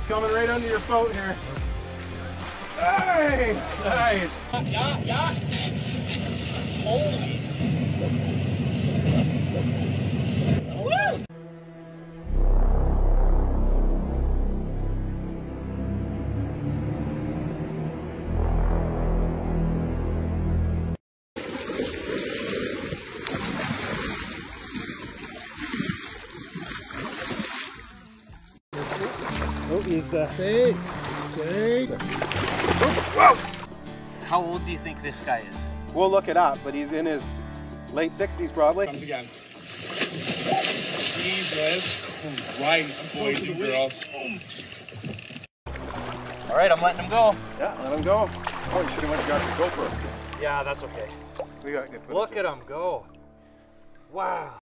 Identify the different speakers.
Speaker 1: coming right under your boat here. Hey! Nice!
Speaker 2: Yeah. Holy. Woo!
Speaker 1: Oh, he's big.
Speaker 2: Whoa! How old do you think this guy is?
Speaker 1: We'll look it up, but he's in his late 60s probably.
Speaker 3: Comes again. Jesus Christ, boys and girls.
Speaker 2: All right, I'm letting him go.
Speaker 1: Yeah, let him go. Oh, you should have went and got your GoPro.
Speaker 2: Yeah, that's okay.
Speaker 1: We got good footage.
Speaker 2: Look at him go. Wow.